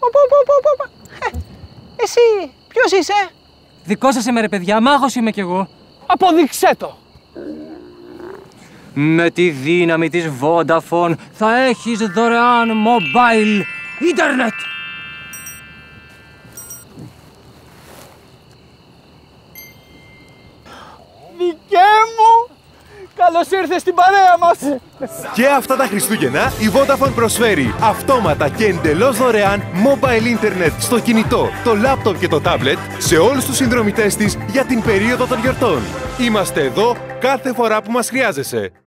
Εσύ, ποιος είσαι? Δικό σας είμαι ρε παιδιά, μάγος είμαι κι εγώ. Αποδείξέ το. Με τη δύναμη της Vodafone θα έχεις δωρεάν mobile ίντερνετ. Δικέ μου! Καλώς ήρθες στην παρέα μας! Και αυτά τα Χριστούγεννα η Vodafone προσφέρει αυτόματα και εντελώς δωρεάν mobile internet στο κινητό, το laptop και το tablet σε όλους τους συνδρομητές της για την περίοδο των γιορτών. Είμαστε εδώ κάθε φορά που μας χρειάζεσαι.